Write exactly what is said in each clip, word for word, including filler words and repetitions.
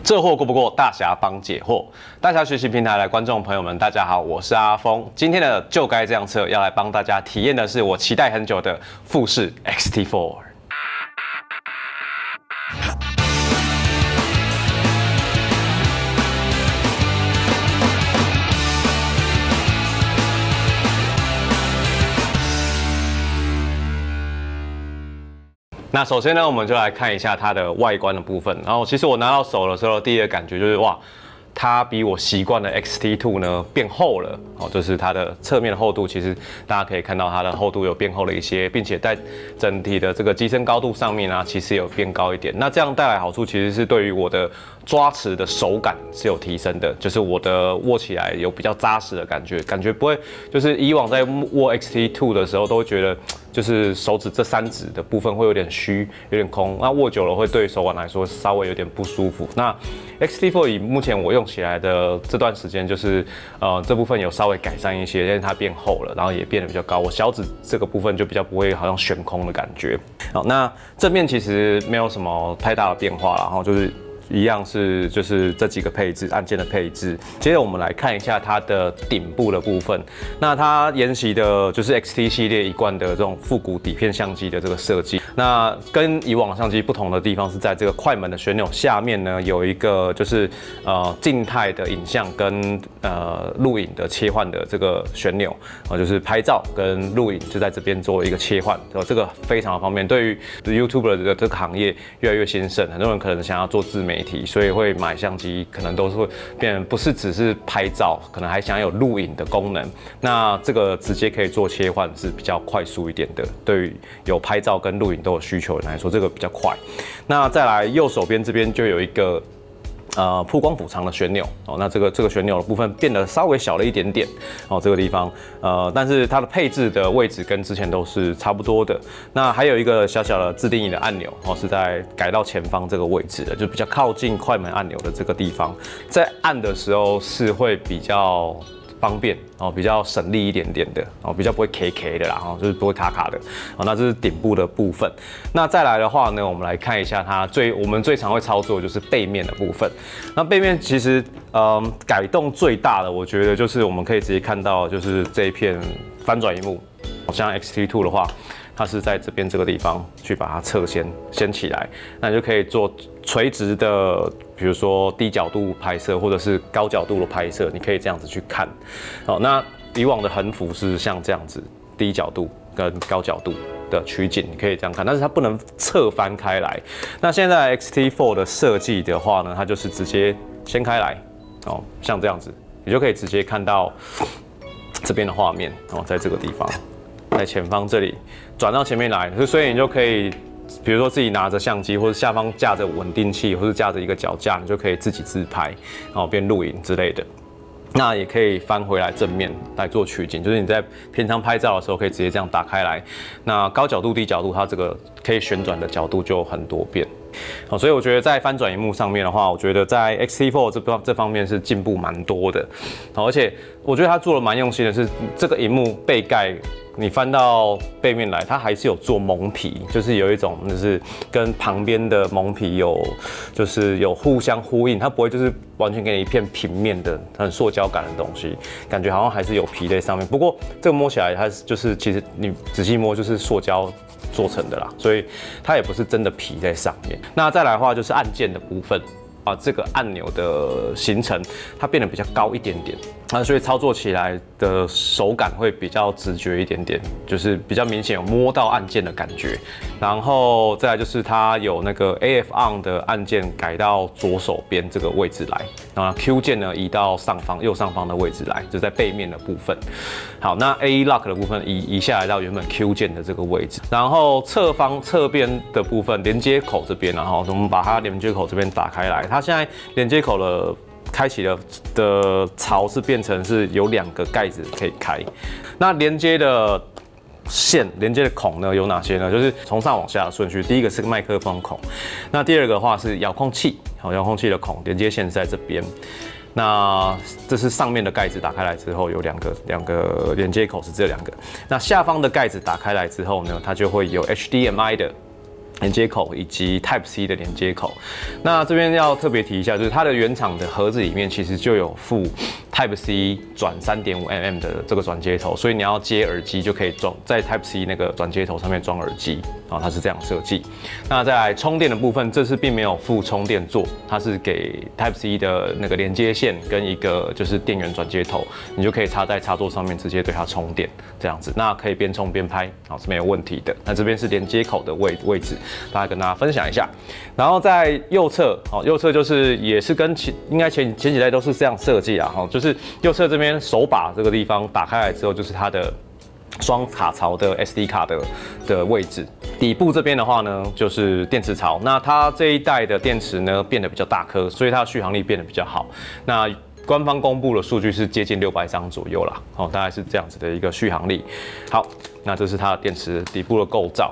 这货过不过？大侠帮解惑。大侠学习平台的观众朋友们，大家好，我是阿峰。今天的就该这样测，要来帮大家体验的是我期待很久的富士 X T 四。那首先呢，我们就来看一下它的外观的部分。然后，其实我拿到手的时候，第一个感觉就是哇，它比我习惯的 X T 二呢变厚了。哦，就是它的侧面的厚度，其实大家可以看到它的厚度有变厚了一些，并且在整体的这个机身高度上面啊，其实有变高一点。那这样带来好处，其实是对于我的抓持的手感是有提升的，就是我的握起来有比较扎实的感觉，感觉不会就是以往在握 X T 二的时候都会觉得。就是手指这三指的部分会有点虚，有点空，那握久了会对手腕来说稍微有点不舒服。那 X T 四以目前我用起来的这段时间，就是呃这部分有稍微改善一些，因为它变厚了，然后也变得比较高。我小指这个部分就比较不会好像悬空的感觉。好，那正面其实没有什么太大的变化啦，然后就是。一样是就是这几个配置按键的配置。接着我们来看一下它的顶部的部分。那它沿袭的就是 X T 系列一贯的这种复古底片相机的这个设计。那跟以往相机不同的地方是在这个快门的旋钮下面呢，有一个就是呃静态的影像跟呃录影的切换的这个旋钮啊、呃，就是拍照跟录影就在这边做一个切换，呃，这个非常的方便。对于 YouTuber 的这个行业越来越兴盛，很多人可能想要做自媒体，所以会买相机，可能都是会变成不是只是拍照，可能还想有录影的功能。那这个直接可以做切换是比较快速一点的，对于有拍照跟录影都有需求的人来说，这个比较快。那再来右手边这边就有一个。呃，曝光补偿的旋钮哦，那这个这个旋钮的部分变得稍微小了一点点哦，这个地方呃，但是它的配置的位置跟之前都是差不多的。那还有一个小小的自定义的按钮哦，是在改到前方这个位置的，就比较靠近快门按钮的这个地方，在按的时候是会比较。方便哦，比较省力一点点的哦，比较不会 K K 的啦，哦，就是不会卡卡的哦。那这是顶部的部分。那再来的话呢，我们来看一下它最我们最常会操作的就是背面的部分。那背面其实嗯改动最大的，我觉得就是我们可以直接看到就是这一片翻转萤幕，像 X T 二的话。它是在这边这个地方去把它侧掀掀起来，那你就可以做垂直的，比如说低角度拍摄或者是高角度的拍摄，你可以这样子去看。好，那以往的横幅是像这样子低角度跟高角度的取景，你可以这样看，但是它不能侧翻开来。那现在 X T 四的设计的话呢，它就是直接掀开来，哦，像这样子，你就可以直接看到这边的画面哦，在这个地方。在前方这里转到前面来，所以你就可以，比如说自己拿着相机，或者下方架着稳定器，或者架着一个脚架，你就可以自己自拍，然后边录影之类的。那也可以翻回来正面来做取景，就是你在平常拍照的时候可以直接这样打开来。那高角度、低角度，它这个可以旋转的角度就很多变。好，所以我觉得在翻转萤幕上面的话，我觉得在 X T 四 这这方面是进步蛮多的。好，而且我觉得它做的蛮用心的是，这个萤幕背盖你翻到背面来，它还是有做蒙皮，就是有一种就是跟旁边的蒙皮有就是有互相呼应，它不会就是完全给你一片平面的很塑胶感的东西，感觉好像还是有皮在上面。不过这个摸起来它就是其实你仔细摸就是塑胶做成的啦，所以它也不是真的皮在上面。那再来的话就是按键的部分。啊，这个按钮的形成，它变得比较高一点点，啊，所以操作起来的手感会比较直觉一点点，就是比较明显有摸到按键的感觉。然后再来就是它有那个 A F on 的按键改到左手边这个位置来，然后 Q 键呢移到上方右上方的位置来，就在背面的部分。好，那 A lock 的部分移移下来到原本 Q 键的这个位置，然后侧方侧边的部分连接口这边，然后我们把它连接口这边打开来，它现在连接口的开启的的槽是变成是有两个盖子可以开，那连接的线连接的孔呢有哪些呢？就是从上往下的顺序，第一个是麦克风孔，那第二个的话是遥控器，好，遥控器的孔连接线是在这边。那这是上面的盖子打开来之后有两个两个连接口是这两个，那下方的盖子打开来之后呢，它就会有 H D M I 的连接口以及 Type C 的连接口。那这边要特别提一下，就是它的原厂的盒子里面其实就有附 Type C 转 三点五 mm 的这个转接头，所以你要接耳机就可以装在 Type C 那个转接头上面装耳机啊，它是这样设计。那再来充电的部分，这次并没有附充电座，它是给 Type C 的那个连接线跟一个就是电源转接头，你就可以插在插座上面直接对它充电这样子。那可以边充边拍，好是没有问题的。那这边是连接口的位位置。大概跟大家分享一下，然后在右侧，好，右侧就是也是跟前应该前前几代都是这样设计啊，哈，就是右侧这边手把这个地方打开来之后，就是它的双卡槽的 S D 卡的的位置。底部这边的话呢，就是电池槽。那它这一代的电池呢变得比较大颗，所以它的续航力变得比较好。那官方公布的数据是接近六百张左右啦，哦，大概是这样子的一个续航力。好，那这是它的电池底部的构造。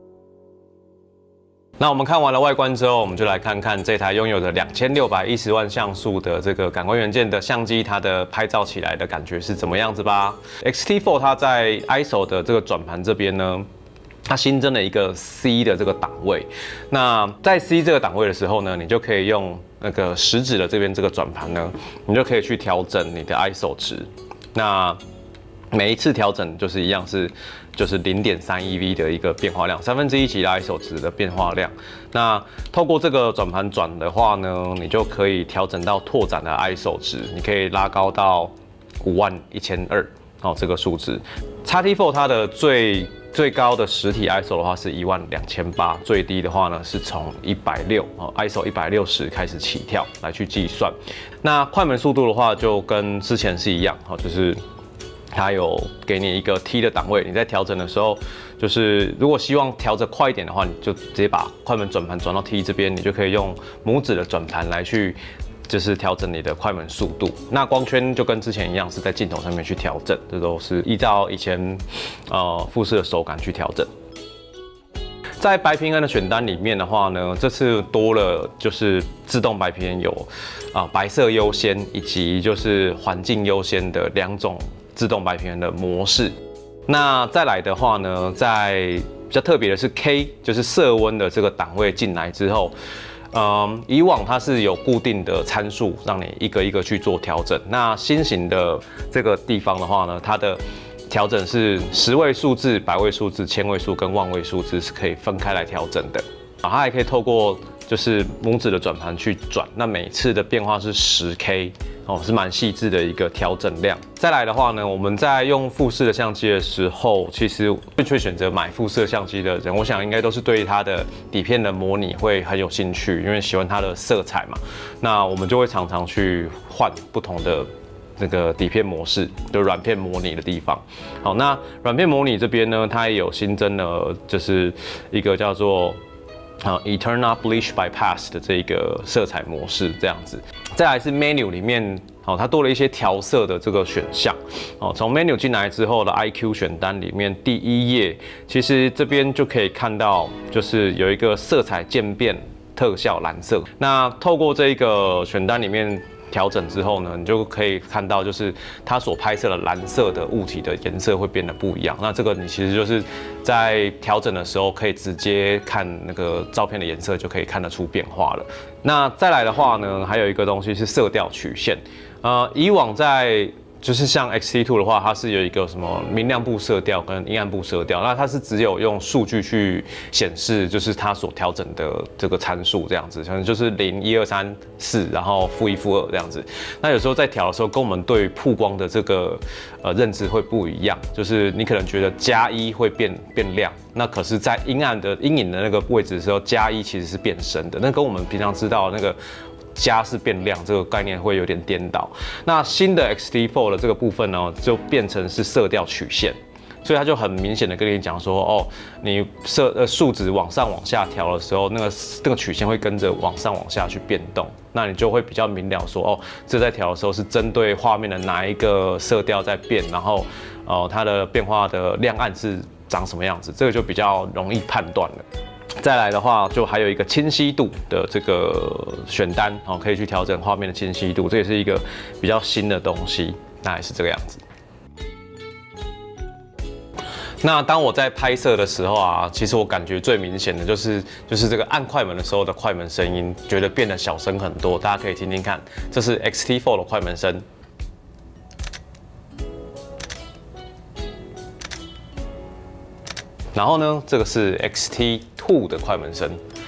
那我们看完了外观之后，我们就来看看这台拥有着两千六百一十万像素的这个感光元件的相机，它的拍照起来的感觉是怎么样子吧。X T 四 它在 I S O 的这个转盘这边呢，它新增了一个 C 的这个档位。那在 C 这个档位的时候呢，你就可以用那个食指的这边这个转盘呢，你就可以去调整你的 I S O 值。那每一次调整就是一样是就是零点三 E V 的一个变化量，三分之一级的 I S O 值的变化量。那透过这个转盘转的话呢，你就可以调整到拓展的 I S O 值，你可以拉高到五万一千二哦这个数值。X T 四 它的最最高的实体 I S O 的话是一万两千八，最低的话呢是从一百六哦 I S O 一百六十开始起跳来去计算。那快门速度的话就跟之前是一样哦，就是。它有给你一个 T 的档位，你在调整的时候，就是如果希望调整快一点的话，你就直接把快门转盘转到 T 这边，你就可以用拇指的转盘来去，就是调整你的快门速度。那光圈就跟之前一样，是在镜头上面去调整，这都是依照以前呃富士的手感去调整。在白平衡的选单里面的话呢，这次多了就是自动白平衡有啊、呃、白色优先以及就是环境优先的两种。自动白平衡的模式，那再来的话呢，在比较特别的是 K， 就是色温的这个档位进来之后，嗯，以往它是有固定的参数，让你一个一个去做调整。那新型的这个地方的话呢，它的调整是十位数字、百位数字、千位数跟万位数字是可以分开来调整的。啊，它还可以透过就是拇指的转盘去转，那每次的变化是十 K。哦，是蛮细致的一个调整量。再来的话呢，我们在用富士的相机的时候，其实会选择买富士相机的人，我想应该都是对它的底片的模拟会很有兴趣，因为喜欢它的色彩嘛。那我们就会常常去换不同的那个底片模式，就软片模拟的地方。好，那软片模拟这边呢，它也有新增了，就是一个叫做。啊 ，Eterna Bleach Bypass 的这个色彩模式这样子，再来是 Menu 里面，哦，它多了一些调色的这个选项。哦，从 Menu 进来之后的 I Q 选单里面，第一页其实这边就可以看到，就是有一个色彩渐变特效蓝色。那透过这个选单里面。调整之后呢，你就可以看到，就是它所拍摄的蓝色的物体的颜色会变得不一样。那这个你其实就是在调整的时候，可以直接看那个照片的颜色，就可以看得出变化了。那再来的话呢，还有一个东西是色调曲线。呃，以往在就是像 X T 二 的话，它是有一个什么明亮部色调跟阴暗部色调，那它是只有用数据去显示，就是它所调整的这个参数这样子，可能就是零、一、二、三、四，然后负一、负二这样子。那有时候在调的时候，跟我们对曝光的这个呃认知会不一样，就是你可能觉得加一会变变亮，那可是在阴暗的阴影的那个位置的时候，加一其实是变深的，那跟我们平常知道那个。加是变亮，这个概念会有点颠倒。那新的 X T 四 的这个部分呢，就变成是色调曲线，所以它就很明显的跟你讲说，哦，你色呃数值往上往下调的时候，那个那个曲线会跟着往上往下去变动，那你就会比较明了说，哦，这在调的时候是针对画面的哪一个色调在变，然后哦它的变化的亮暗是长什么样子，这个就比较容易判断了。再来的话，就还有一个清晰度的这个选单，哦，可以去调整画面的清晰度，这也是一个比较新的东西，那也是这个样子。 那当我在拍摄的时候啊，其实我感觉最明显的就是就是这个按快门的时候的快门声音，觉得变得小声很多。大家可以听听看，这是 X T 四 的快门声。然后呢，这个是 X T 二 的快门声。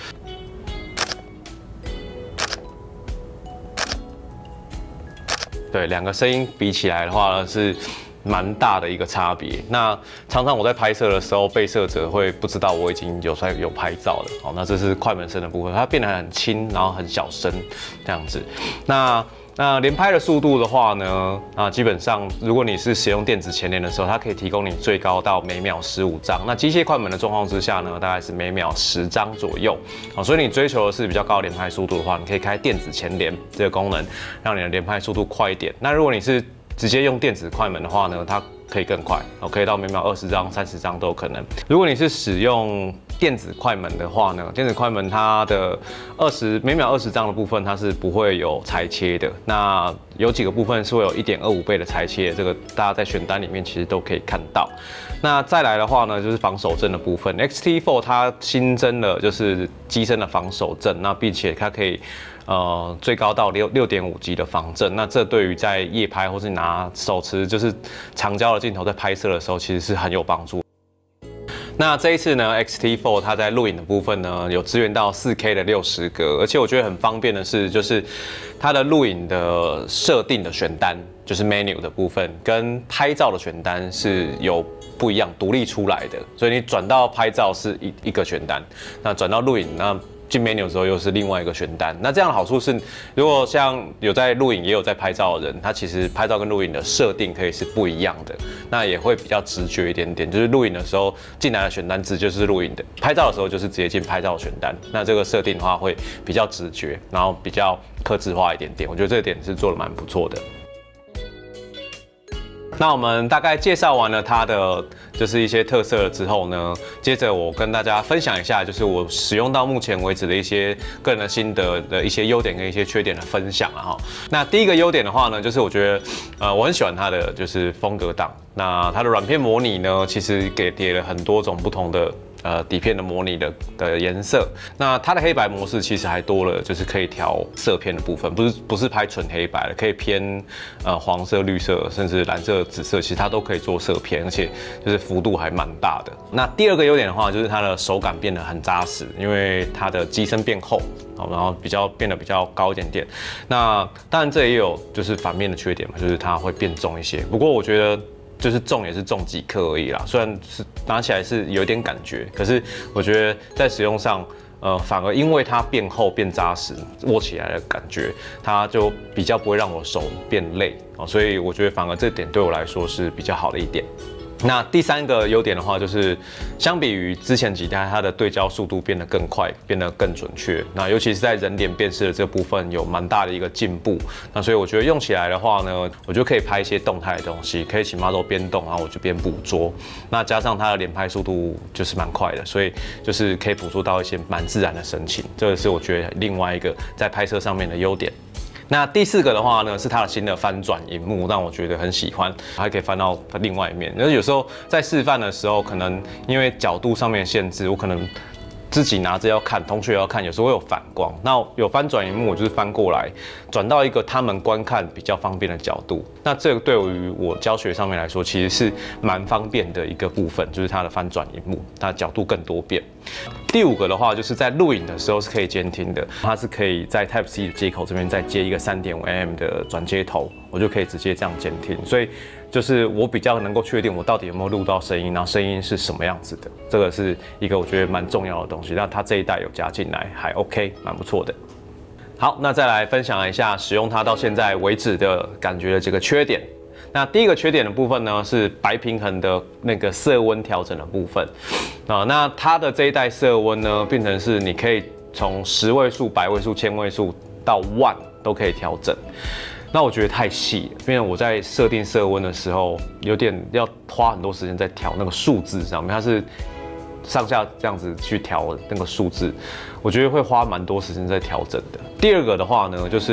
对，两个声音比起来的话呢，是蛮大的一个差别。那常常我在拍摄的时候，被摄者会不知道我已经有在有拍照了。好，那这是快门声的部分，它变得很轻，然后很小声这样子。那那连拍的速度的话呢，啊，基本上如果你是使用电子前连的时候，它可以提供你最高到每秒十五张。那机械快门的状况之下呢，大概是每秒十张左右。啊，所以你追求的是比较高的连拍速度的话，你可以开电子前连这个功能，让你的连拍速度快一点。那如果你是直接用电子快门的话呢，它可以更快，可以到每秒二十张、三十张都有可能。如果你是使用电子快门的话呢，电子快门它的二十每秒二十张的部分，它是不会有裁切的。那有几个部分是会有 一点二五倍的裁切，这个大家在选单里面其实都可以看到。那再来的话呢，就是防手震的部分 ，X T 四 它新增了就是机身的防手震，那并且它可以。呃，最高到六六点五级的防震，那这对于在夜拍或是拿手持就是长焦的镜头在拍摄的时候，其实是很有帮助。那这一次呢 ，X T 四 它在录影的部分呢，有支援到 四 K 的六十格，而且我觉得很方便的是，就是它的录影的设定的选单，就是 menu 的部分，跟拍照的选单是有不一样独立出来的，所以你转到拍照是一一个选单，那转到录影那。进 menu 的时候又是另外一个选单，那这样的好处是，如果像有在录影也有在拍照的人，他其实拍照跟录影的设定可以是不一样的，那也会比较直觉一点点。就是录影的时候进来的选单字就是录影的，拍照的时候就是直接进拍照选单，那这个设定的话会比较直觉，然后比较客制化一点点，我觉得这个点是做得蛮不错的。那我们大概介绍完了它的就是一些特色了之后呢，接着我跟大家分享一下，就是我使用到目前为止的一些个人的心得的一些优点跟一些缺点的分享啊哈。那第一个优点的话呢，就是我觉得呃我很喜欢它的就是风格档，那它的软片模拟呢，其实给叠了很多种不同的。呃，底片的模拟的的颜色，那它的黑白模式其实还多了，就是可以调色片的部分，不是不是拍纯黑白的，可以偏呃黄色、绿色，甚至蓝色、紫色，其实它都可以做色片，而且就是幅度还蛮大的。那第二个优点的话，就是它的手感变得很扎实，因为它的机身变厚，然后比较变得比较高一点点。那当然这也有就是反面的缺点嘛，就是它会变重一些。不过我觉得。就是重也是重几克而已啦，虽然是拿起来是有点感觉，可是我觉得在使用上，呃，反而因为它变厚变扎实，握起来的感觉，它就比较不会让我手变累哦，所以我觉得反而这点对我来说是比较好的一点。那第三个优点的话，就是相比于之前几代，它的对焦速度变得更快，变得更准确。那尤其是在人脸辨识的这部分有蛮大的一个进步。那所以我觉得用起来的话呢，我就可以拍一些动态的东西，可以请 model 边动，然后我就边捕捉。那加上它的连拍速度就是蛮快的，所以就是可以捕捉到一些蛮自然的神情。这个是我觉得另外一个在拍摄上面的优点。那第四个的话呢，是它的新的翻转萤幕，让我觉得很喜欢，还可以翻到另外一面。因为有时候在示范的时候，可能因为角度上面的限制，我可能自己拿着要看，同学要看，有时候会有反光。那有翻转萤幕，我就是翻过来，转到一个他们观看比较方便的角度。那这个对于我教学上面来说，其实是蛮方便的一个部分，就是它的翻转萤幕，它角度更多变。第五个的话，就是在录影的时候是可以监听的，它是可以在 Type C 的接口这边再接一个 三点五 mm 的转接头，我就可以直接这样监听，所以就是我比较能够确定我到底有没有录到声音，然后声音是什么样子的，这个是一个我觉得蛮重要的东西。那它这一代有加进来，还 OK， 蛮不错的。好，那再来分享一下使用它到现在为止的感觉的这个缺点。那第一个缺点的部分呢，是白平衡的那个色温调整的部分啊。那它的这一代色温呢，变成是你可以从十位数、百位数、千位数到万都可以调整。那我觉得太细了，因为我在设定色温的时候，有点要花很多时间在调那个数字上面，它是上下这样子去调那个数字，我觉得会花蛮多时间在调整的。第二个的话呢，就是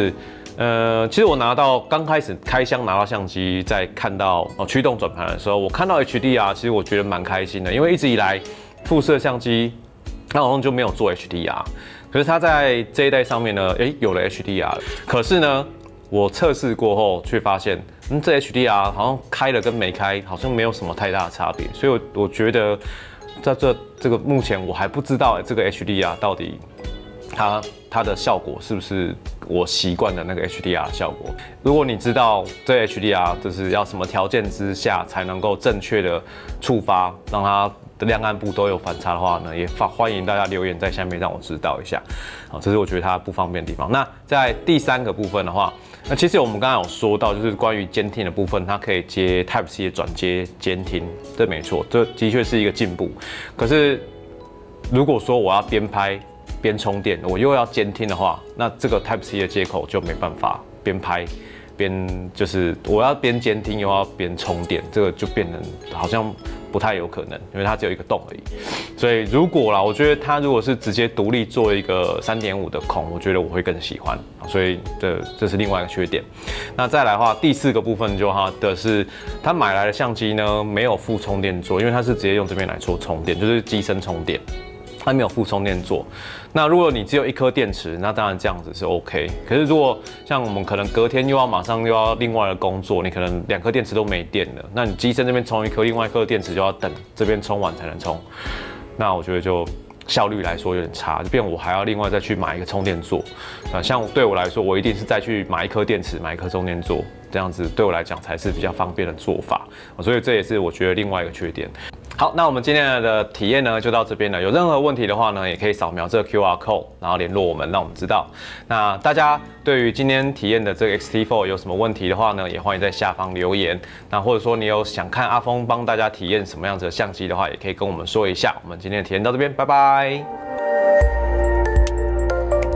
呃，其实我拿到刚开始开箱拿到相机，在看到哦驱动转盘的时候，我看到 H D R， 其实我觉得蛮开心的，因为一直以来富士的相机它好像就没有做 H D R， 可是它在这一代上面呢，诶有了 H D R， 可是呢，我测试过后却发现，嗯，这 H D R 好像开了跟没开好像没有什么太大的差别，所以我我觉得在这这个目前我还不知道这个 H D R 到底它它的效果是不是我习惯的那个 H D R 效果。如果你知道这 H D R 就是要什么条件之下才能够正确的触发，让它的亮暗部都有反差的话呢，也欢迎大家留言在下面让我知道一下。好，这是我觉得它不方便的地方。那在第三个部分的话，那其实我们刚刚有说到，就是关于监听的部分，它可以接 Type C 的转接监听，这没错，这的确是一个进步。可是如果说我要边拍边充电，我又要监听的话，那这个 Type C 的接口就没办法边拍边就是我要边监听又要边充电，这个就变成好像不太有可能，因为它只有一个洞而已。所以如果啦，我觉得它如果是直接独立做一个 三点五 的孔，我觉得我会更喜欢。所以这这是另外一个缺点。那再来的话，第四个部分就它的是，它买来的相机呢没有附充电座，因为它是直接用这边来做充电，就是机身充电。它没有附充电座，那如果你只有一颗电池，那当然这样子是 OK。可是如果像我们可能隔天又要马上又要另外的工作，你可能两颗电池都没电了，那你机身这边充一颗，另外一颗电池就要等这边充完才能充，那我觉得就效率来说有点差，就变我还要另外再去买一个充电座。啊，像对我来说，我一定是再去买一颗电池，买一颗充电座，这样子对我来讲才是比较方便的做法。所以这也是我觉得另外一个缺点。好，那我们今天的体验呢就到这边了。有任何问题的话呢，也可以扫描这个 Q R code， 然后联络我们，让我们知道。那大家对于今天体验的这个 X T 四 有什么问题的话呢，也欢迎在下方留言。那或者说你有想看阿峰帮大家体验什么样子的相机的话，也可以跟我们说一下。我们今天的体验到这边，拜拜。